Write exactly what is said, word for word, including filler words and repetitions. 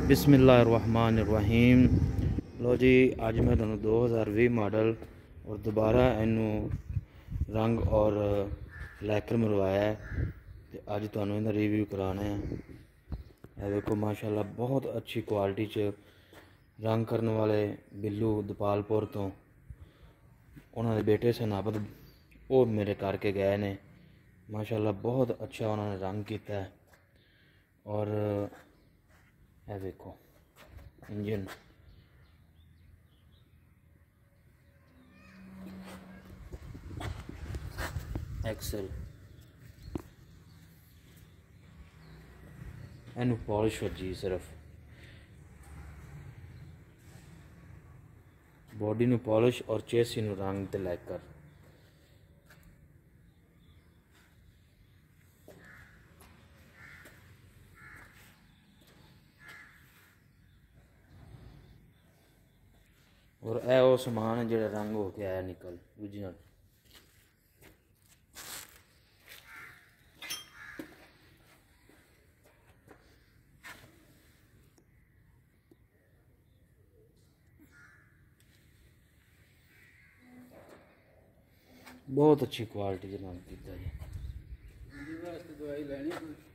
बिस्मिल्लाहिर्रहमानिर्रहीम। लो जी, अज मैं तुहानू दो हज़ार भी मॉडल और दोबारा इनू रंग और लैकर मरवाया है तो अज तुहानू इहदा रिव्यू कराना है। यह देखो माशाल्लाह बहुत अच्छी क्वालिटी च रंग करने वाले बिल्लू दपालपुर तो उन्होंने बेटे से नापत वो मेरे करके गए ने। माशाल्लाह बहुत अच्छा उन्होंने रंग किया है। और यह देखो इंजन एक्सल एनू पॉलिश वजी सिर्फ बॉडी नू पॉलिश और चेसी नू रंग ते लैकर। और यह वो समान है जो रंग हो के आया निकल ओरिजिनल। बहुत अच्छी क्वालिटी के रंग किया जी।